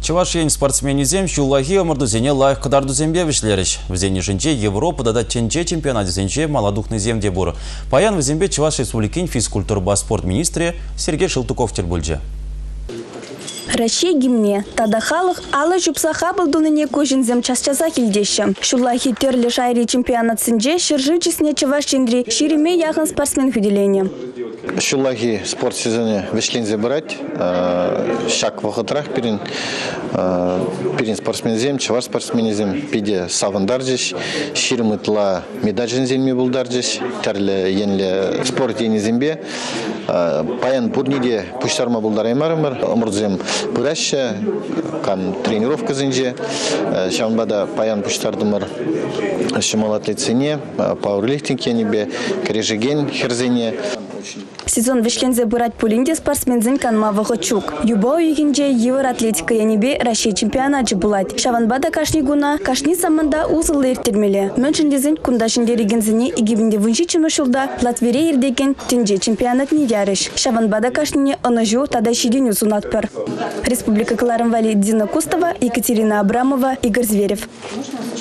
Чувашиен спортсменизем шуллахи омырдузене лайық қыдардузембе вишлеріш. Візені жінче Европада да тенче чемпионатизенче маладухны земде бұр. Паян візембе Чуваш республикин физкультурба спорт министре Сергей Шылтуков тербульже. Рашей гимне. Тада халық алы жупсаха бұлдуныне көжінзем час-часа келдеші. Шуллахи терлі шайри чемпионат сінже шыржычесіне Чуваш чендри шириме яғын спортсмен хүделене. Шуллахи спорт сезоне вешкензе брать, шаг в охотрах перен спортсмензем, Чуваш спортсменизем, пиде савандарджиш, ширмытла медальженземме булдарджиш, терлі енлі спорт енезембе, паян пурниде пуштарма булдараймарымыр, омырдзем пыраща, кан тренировка зенже, шамбада паян пуштардымыр шималатлицене, пауэрлифтинг енебе, корежеген херзене. Сезон вишлензе бырать пулинде спортсмензин канма вахочук. Юбо уйгинже Евроатлетика янебе Россия чемпионатчы булать. Шаванбада кашни гуна, кашни саманда узылы иртермеле. Мөншіндезін кундашындері гензіне игивінде вынши чымышылда Латвире ердеген тенже чемпионат не ярыш. Шаванбада кашнине онажу тада шиденю сунатпер. Республика Кларым Вали Дина Кустова, Екатерина Абрамова, Игорь Зверев.